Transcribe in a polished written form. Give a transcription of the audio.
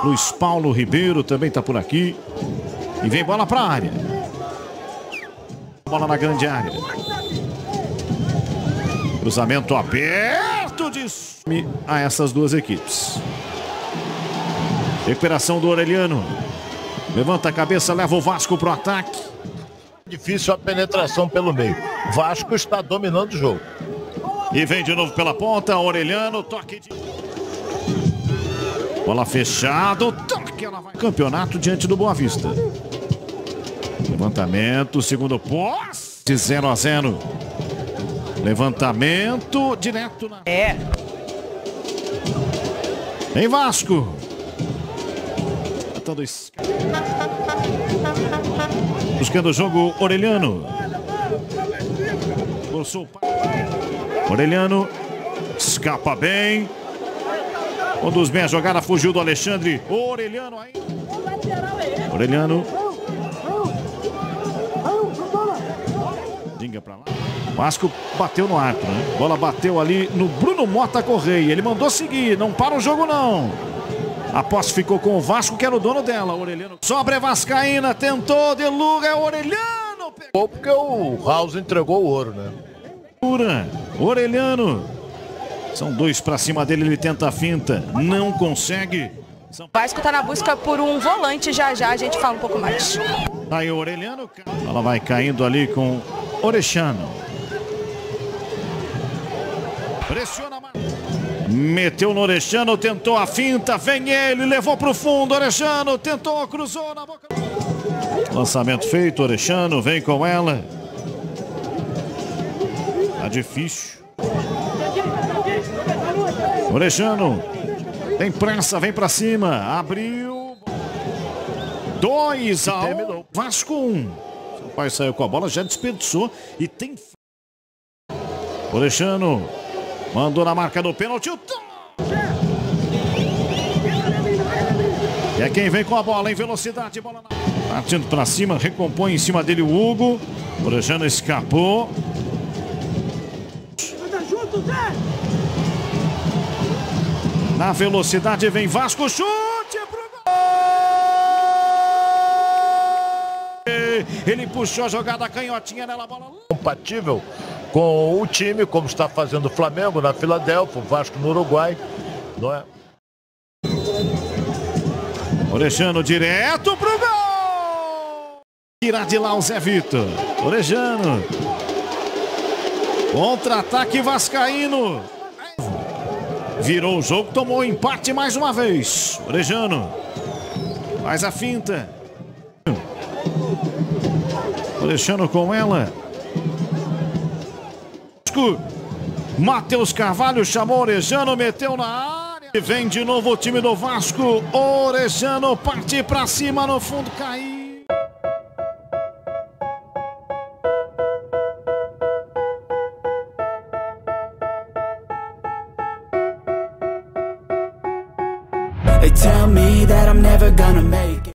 Luiz Paulo Ribeiro também está por aqui. E vem bola para a área. Bola na grande área. Cruzamento aberto de a essas duas equipes. Recuperação do Orelhano. Levanta a cabeça, leva o Vasco para o ataque. Difícil a penetração pelo meio. Vasco está dominando o jogo. E vem de novo pela ponta, Orelhano, toque de... Bola fechada, toque, ela vai... Campeonato diante do Boa Vista. Levantamento, segundo posse, 0-0. Levantamento, direto na... Em Vasco. Buscando o jogo, Orelhano. Orelhano escapa bem. Conduz bem a jogada, fugiu do Alexandre. Orelhano aí. Orelhano. Dinga pra lá. Vasco bateu no arco, né? Bola bateu ali no Bruno Mota Correia. Ele mandou seguir, não para o jogo não. A posse ficou com o Vasco, que era o dono dela. Orelhano. Sobra Vascaína, tentou, de Luga, é Orelhano. Pegou porque o House entregou o ouro, né? Orelhano. São dois pra cima dele, ele tenta a finta, não consegue. O Vasco tá na busca por um volante, já a gente fala um pouco mais. Aí o Orelhano, ela vai caindo ali com Orechano. Pressiona mais. Meteu no Orechano, tentou a finta, vem ele, levou pro fundo, Orechano tentou, cruzou na boca. Lançamento feito, Orechano vem com ela. Tá difícil. Orechano tem pressa, vem pra cima, abriu. 2-1. Vasco 1. Seu pai saiu com a bola, já desperdiçou e tem... Orechano mandou na marca do pênalti. E é quem vem com a bola em velocidade, bola na... Partindo pra cima, recompõe em cima dele o Hugo. Orechano escapou. Na velocidade vem Vasco, chute pro gol! Ele puxou a jogada canhotinha nela, bola... Compatível com o time, como está fazendo o Flamengo na Filadélfia, o Vasco no Uruguai, não é? Orechano direto pro gol! Tira de lá o Zé Vitor. Orechano. Contra-ataque vascaíno. Virou o jogo, tomou o empate mais uma vez. Orechano faz a finta. Orechano com ela. Matheus Carvalho chamou Orechano, meteu na área. E vem de novo o time do Vasco. Orechano parte pra cima, no fundo caiu. They tell me that I'm never gonna make it.